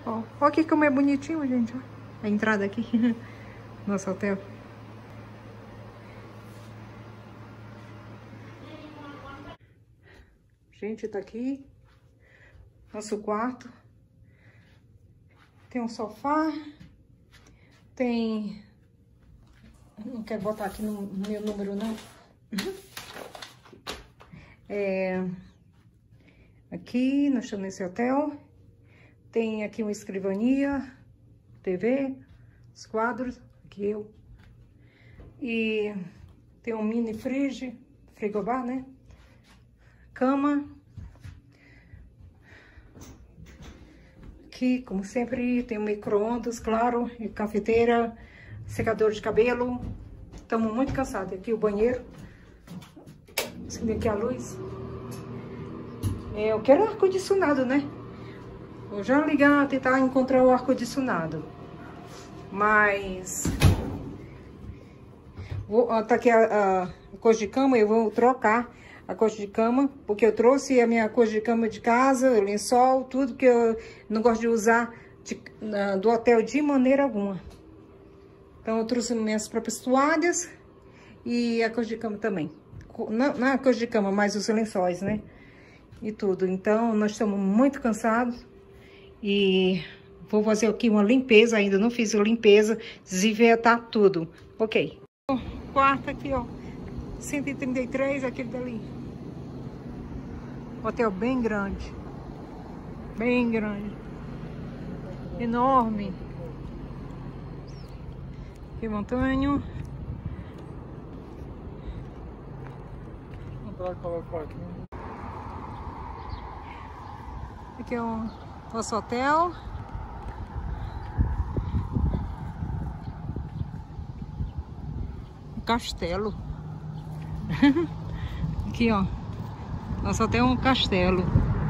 Ó, ó aqui como é bonitinho, gente. Ó. A entrada aqui. Nosso hotel. Gente, tá aqui. Nosso quarto. Tem um sofá. Tem... Não quero botar aqui no meu número, não. Aqui, nós estamos nesse hotel. Tem aqui uma escrivania, TV, os quadros, aqui eu. E tem um mini frigobar, né? Cama. Aqui, como sempre, tem um micro-ondas, claro, e cafeteira, secador de cabelo. Estamos muito cansados. Aqui o banheiro. Acender aqui a luz. Eu quero ar-condicionado, né? Vou já ligar, tentar encontrar o ar-condicionado. Mas... tá aqui a coxa de cama, eu vou trocar a coxa de cama, porque eu trouxe a minha coxa de cama de casa, o lençol, tudo que eu não gosto de usar do hotel de maneira alguma. Então eu trouxe minhas próprias toalhas e a coxa de cama também. Não a coxa de cama, mas os lençóis, né? E tudo. Então nós estamos muito cansados e vou fazer aqui uma limpeza, ainda não fiz a limpeza, desinfetar tudo. Ok. Quarto aqui, ó. 133, aquele dali. Hotel bem grande. Bem grande. Enorme. Aqui montanho. Aqui é o nosso hotel. Um castelo. Aqui, ó. Nosso hotel é um castelo.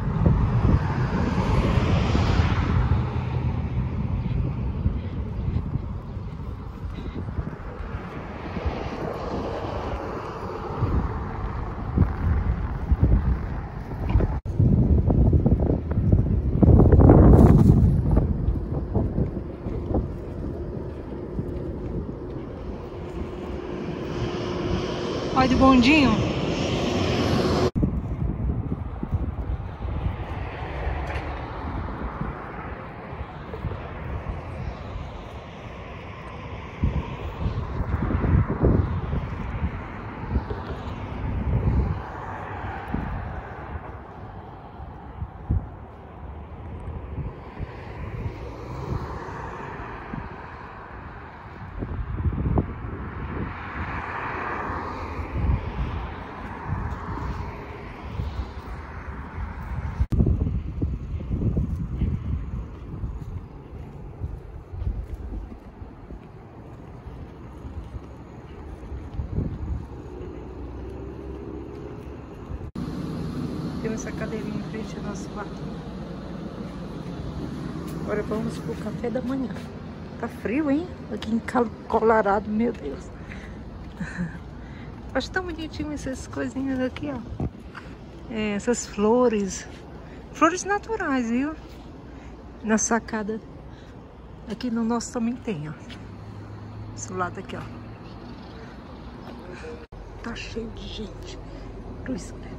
Olha de bondinho. Temos essa cadeirinha em frente ao nosso quarto. Agora vamos pro café da manhã. Tá frio, hein? Aqui em Colorado, meu Deus. Acho tão bonitinho essas coisinhas aqui, ó. Essas flores. Flores naturais, viu? Na sacada. Aqui no nosso também tem, ó. Esse lado aqui, ó. Tá cheio de gente. Cruz credo.